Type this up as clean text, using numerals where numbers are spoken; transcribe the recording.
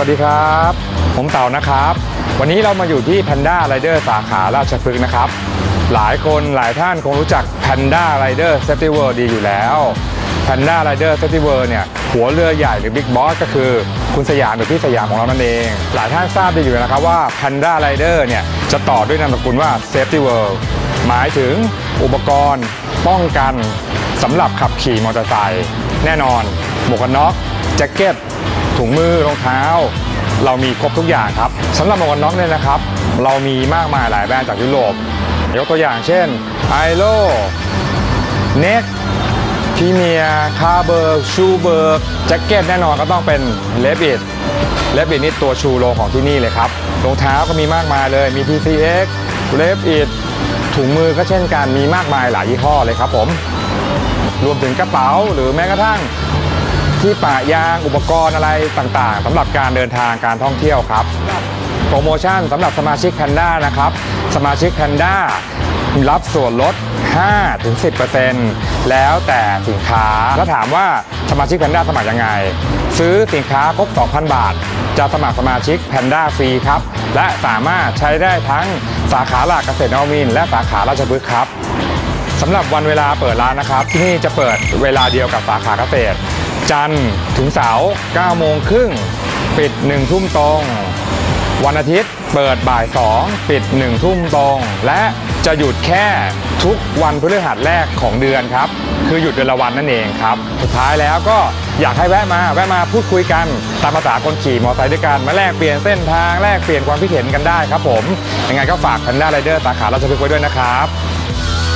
วัสดีครับผมเต่านะครับวันนี้เรามาอยู่ที่ Panda Rider สาขาราชพฤกษ์นะครับหลายคนหลายท่านคงรู้จัก Panda Rider Safety World ดีอยู่แล้ว Panda Rider Safety World เนี่ยหัวเรือใหญ่หรือ Big Boss ก็คือคุณสยามหรือพี่สยามของเรานั่นเองหลายท่านทราบดีอยู่นะครับว่า Panda Rider เนี่ยจะต่อด้วยนามสกุลว่า Safety World หมายถึงอุปกรณ์ป้องกันสำหรับขับขี่มอเตอร์ไซค์แน่นอนหมวกกันน็อกแจ็คเก็ตถุงมือรองเท้าเรามีครบทุกอย่างครับสำหรับหมวกกันน็อกเนี่ยนะครับเรามีมากมายหลายแบรนด์จากยุโรปยกตัวอย่างเช่นไอโลเน็กพีเมียคาเบิร์กชูเบิร์กแจ็คเก็ตแน่นอนก็ต้องเป็นเลบิดนี่ตัวชูโรงของที่นี่เลยครับรองเท้าก็มีมากมายเลยมี TCX เลบิดถุงมือก็เช่นกันมีมากมายหลายยี่ห้อเลยครับผมรวมถึงกระเป๋าหรือแม้กระทั่งที่ปะยางอุปกรณ์อะไรต่างๆสำหรับการเดินทางการท่องเที่ยวครับโปรโมชั่นสำหรับสมาชิก Panda นะครับสมาชิก Panda รับส่วนลด 5-10% แล้วแต่สินค้าแล้วถามว่าสมาชิก Panda สมัครยังไงซื้อสินค้าครบ 2,000 บาทจะสมัครสมาชิก Panda ฟรีครับและสามารถใช้ได้ทั้งสาขาหลักเกษตรนวมินทร์และสาขาราชพฤกษ์ครับสำหรับวันเวลาเปิดร้านนะครับที่นี่จะเปิดเวลาเดียวกับสาขาเกษตรจันทร์ถึงเสาร์ 9:30 ปิด 1 ทุ่มตรงวันอาทิตย์เปิดบ่าย 2 ปิด 1 ทุ่มตรงและจะหยุดแค่ทุกวันพฤหัสแรกของเดือนครับคือหยุดเดือนละวันนั่นเองครับสุดท้ายแล้วก็อยากให้แวะมาพูดคุยกันตามภาษาคนขี่มอเตอร์ไซค์ด้วยกันมาแลกเปลี่ยนเส้นทางแลกเปลี่ยนความคิดเห็นกันได้ครับผมยังไงก็ฝาก Panda Rider สาขาราชพฤกษ์ไว้ด้วยนะครับ